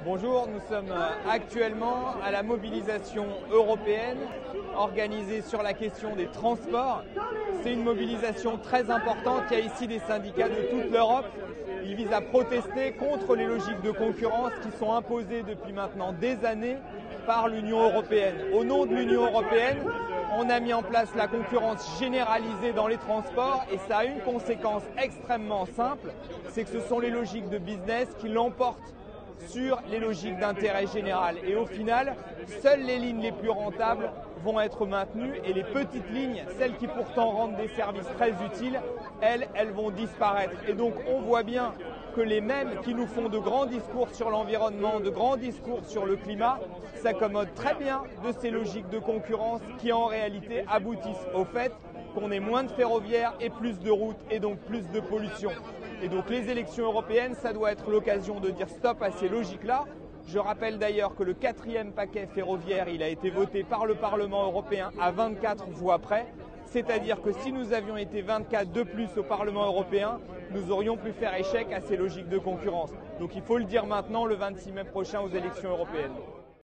Bonjour, nous sommes actuellement à la mobilisation européenne organisée sur la question des transports. C'est une mobilisation très importante. Il y a ici des syndicats de toute l'Europe. Ils visent à protester contre les logiques de concurrence qui sont imposées depuis maintenant des années par l'Union européenne. Au nom de l'Union européenne, on a mis en place la concurrence généralisée dans les transports et ça a une conséquence extrêmement simple, c'est que ce sont les logiques de business qui l'emportent sur les logiques d'intérêt général. Et au final, seules les lignes les plus rentables vont être maintenues et les petites lignes, celles qui pourtant rendent des services très utiles, elles vont disparaître. Et donc on voit bien que les mêmes qui nous font de grands discours sur l'environnement, de grands discours sur le climat, s'accommodent très bien de ces logiques de concurrence qui en réalité aboutissent au fait qu'on ait moins de ferroviaires et plus de routes et donc plus de pollution. Et donc les élections européennes, ça doit être l'occasion de dire stop à ces logiques-là. Je rappelle d'ailleurs que le 4e paquet ferroviaire, il a été voté par le Parlement européen à 24 voix près. C'est-à-dire que si nous avions été 24 de plus au Parlement européen, nous aurions pu faire échec à ces logiques de concurrence. Donc il faut le dire maintenant, le 26 mai prochain aux élections européennes.